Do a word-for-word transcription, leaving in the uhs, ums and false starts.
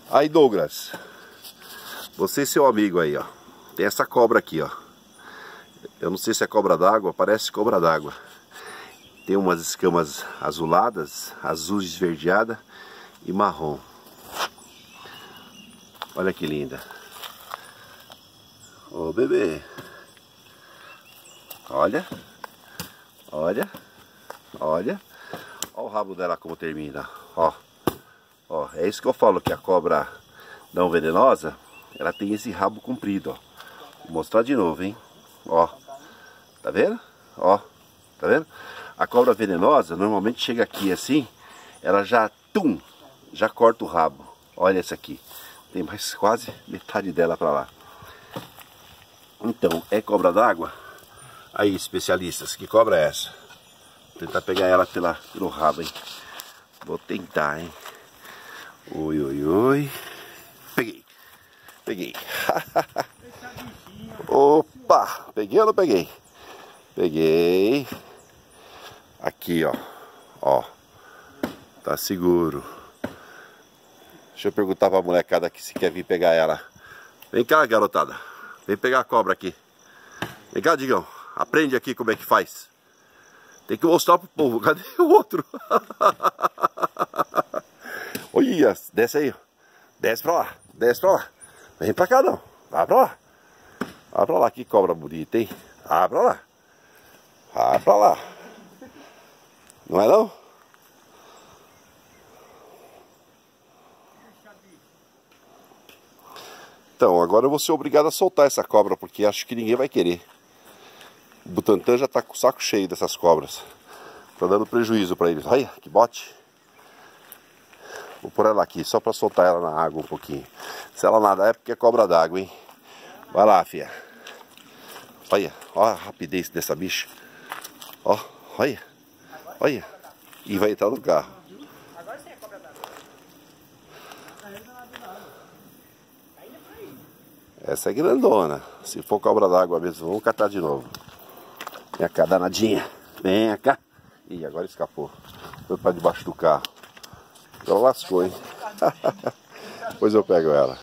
Aí, Douglas, você e seu amigo aí, ó. Tem essa cobra aqui, ó. Eu não sei se é cobra d'água, parece cobra d'água. Tem umas escamas azuladas, azul esverdeada e marrom. Olha que linda. Ô, bebê. Olha. Olha. Olha. Olha o rabo dela como termina. Ó. Ó, é isso que eu falo, que a cobra não venenosa, ela tem esse rabo comprido, ó. Vou mostrar de novo, hein. Ó. Tá vendo? Ó. Tá vendo? A cobra venenosa normalmente chega aqui assim, ela já, tum, já corta o rabo. Olha essa aqui. Tem mais quase metade dela pra lá. Então, é cobra d'água? Aí, especialistas, que cobra é essa? Vou tentar pegar ela pela, pelo rabo, hein? Vou tentar, hein? Oi, oi, oi. Peguei. Peguei. Opa! Peguei ou não peguei? Peguei. Aqui, ó. Ó. Tá seguro. Deixa eu perguntar pra molecada aqui se quer vir pegar ela. Vem cá, garotada. Vem pegar a cobra aqui. Vem cá, Digão. Aprende aqui como é que faz. Tem que mostrar pro povo. Cadê o outro? Olha, desce aí. Desce pra lá. Desce pra lá. Vem pra cá, não. Vai pra lá. Vai pra lá. Que cobra bonita, hein? Vai pra lá. Vai pra lá. Não é não? Então, agora eu vou ser obrigado a soltar essa cobra, porque acho que ninguém vai querer. O Butantan já tá com o saco cheio dessas cobras. Tá dando prejuízo pra eles. Olha, que bote. Vou pôr ela aqui, só pra soltar ela na água um pouquinho. Se ela nadar é porque é cobra d'água, hein? Vai lá, fia. Olha, olha a rapidez dessa bicha. Ó, olha. Olha. E vai entrar no carro. Agora sim é cobra d'água. Essa é grandona. Se for cobra d'água mesmo, vamos catar de novo. Vem cá, danadinha. Vem cá. Ih, agora escapou. Foi pra debaixo do carro. Ela lascou, hein? Depois eu pego ela.